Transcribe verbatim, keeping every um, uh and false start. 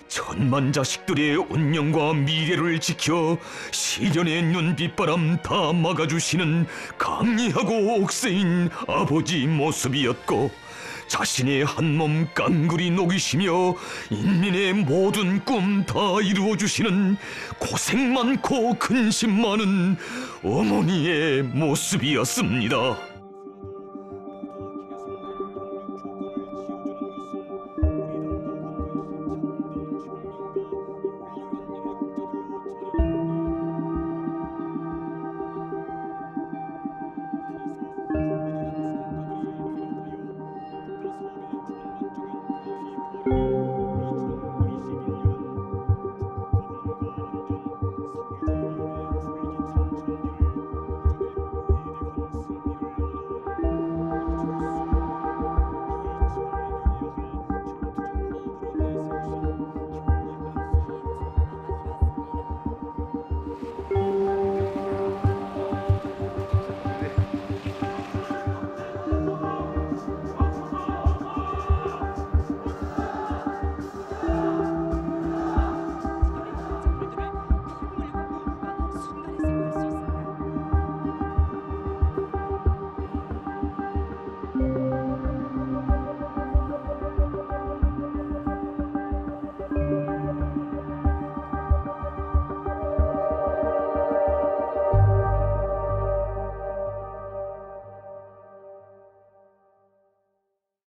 천만 자식들의 운명과 미래를 지켜 시련의 눈빛바람 다 막아주시는 강리하고 억세인 아버지 모습이었고, 자신의 한몸 깡그리 녹이시며 인민의 모든 꿈 다 이루어주시는 고생 많고 근심 많은 어머니의 모습이었습니다.